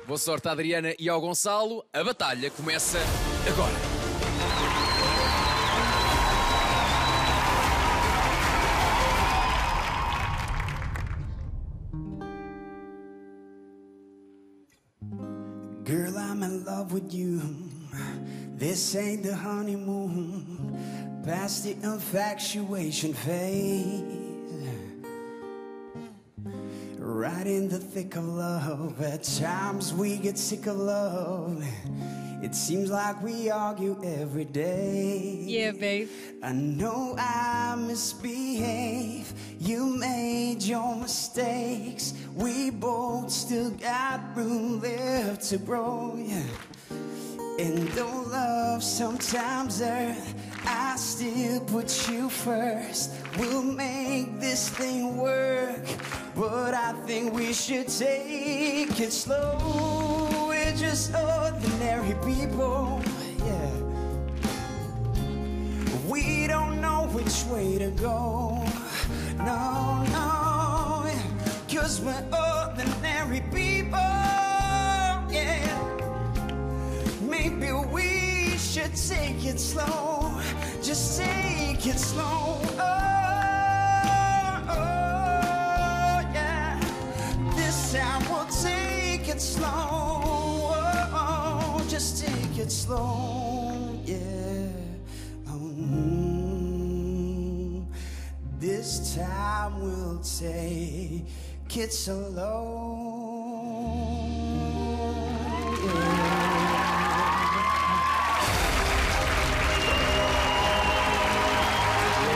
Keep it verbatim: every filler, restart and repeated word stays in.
Boa sorte à Adriana e ao Gonçalo. A batalha começa agora. Girl, I'm in love with you. This ain't the honeymoon. Past the infatuation phase. Right in the thick of love. At times we get sick of love. It seems like we argue every day. Yeah, babe. I know I misbehave. You made your mistakes. We both still got room left to grow, yeah. And though love sometimes hurts, I still put you first. We'll make this thing work, but I think we should take it slow. We're just ordinary people, yeah. We don't know which way to go, no, no, yeah. Cause we're ordinary people, yeah. Maybe we should take it slow, just take it slow, oh, oh, yeah. This time we'll take it slow, oh, oh, just take it slow, yeah. Oh, mm, this time we'll take it slow, yeah.